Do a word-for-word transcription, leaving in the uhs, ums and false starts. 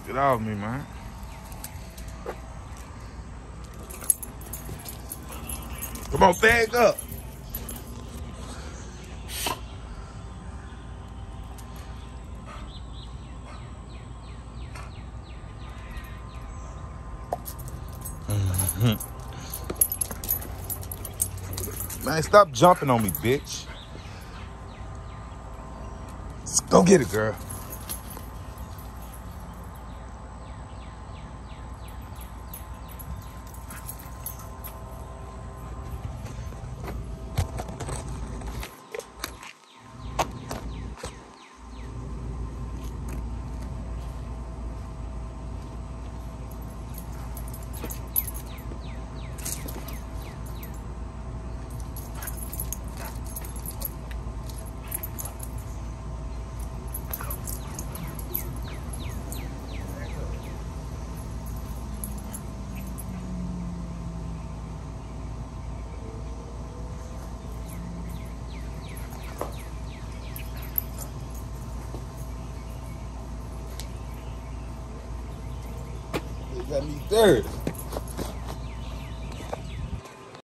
Get off me, man. Come on, bag up. Man, stop jumping on me, bitch. Go get it, girl. Got me third.